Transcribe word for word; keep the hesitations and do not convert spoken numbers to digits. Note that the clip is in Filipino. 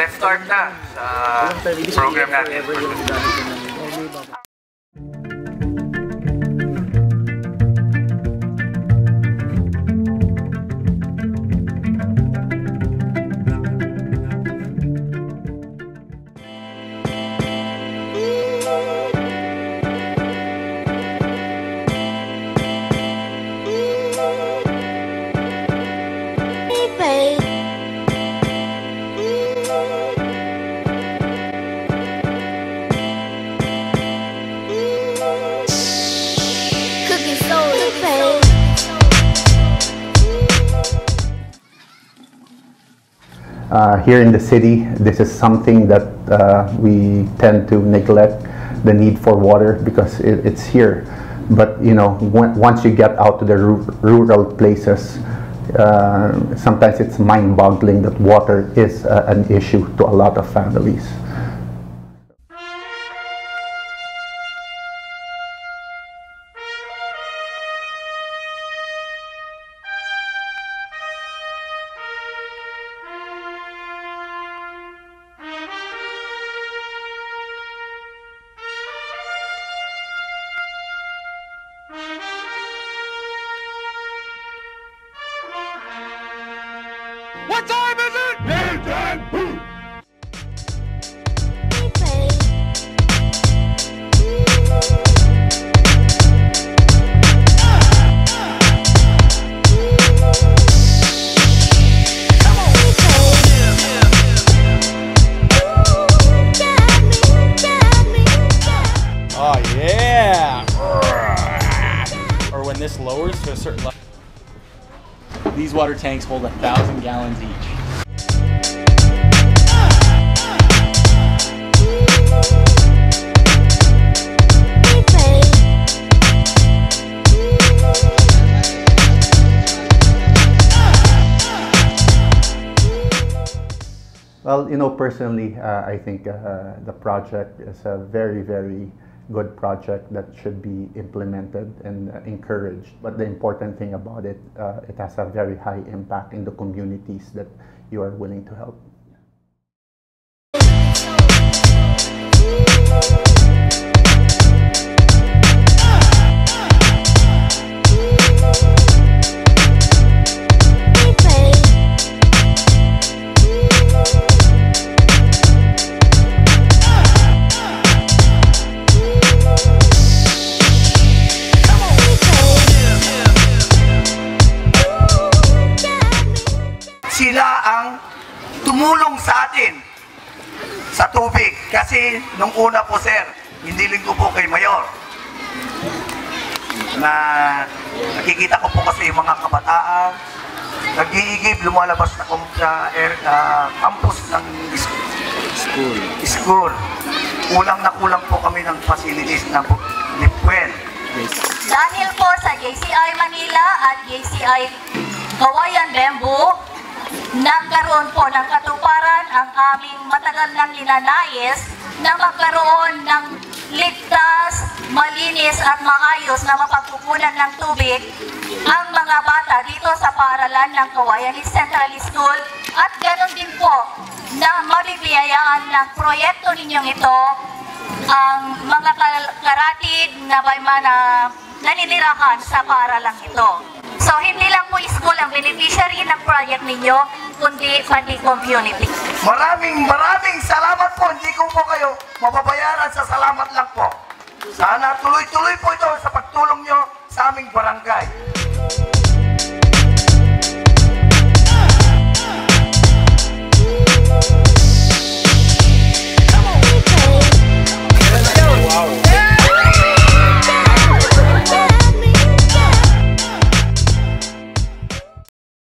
let's start na sa program natin. Uh, here in the city, this is something that uh, we tend to neglect, the need for water, because it, it's here. But you know, when, once you get out to the rural places, uh, sometimes it's mind-boggling that water is uh, an issue to a lot of families. What time is it? Nathan! Oh yeah! Or when this lowers to a certain level. These water tanks hold a thousand gallons each. Well, you know, personally, uh, I think uh, the project is a very, very good project that should be implemented and uh, encouraged. But the important thing about it, uh, it has a very high impact in the communities that you are willing to help. Sila ang tumulong sa atin sa tubig. Kasi nung una po, sir, hindi linggo po kay Mayor, na nakikita ko po kasi yung mga kabataan nag-iigib, lumalabas na sa uh, campus ng school. school. Kulang na kulang po kami ng facilities na Lipwen. Dahil po sa J C I Manila at J C I Kawayan Bembo, nagkaroon po ng katuparan ang aming matagal nang ninanais na magkaroon ng ligtas, malinis at maayos na mapagkukunan ng tubig ang mga bata dito sa paaralan ng Kawayan Central School, at ganoon din po na mabibiyayaan ng proyekto ninyong ito ang mga karatid na may mga naninirahan sa paaralang ito. So, hindi lang po school ang beneficiary ng project ninyo, kundi pati community. Maraming maraming salamat po. Hindi ko po kayo mababayaran, sa salamat lang po. Sana tuloy-tuloy po ito sa pagtulong nyo sa aming barangay.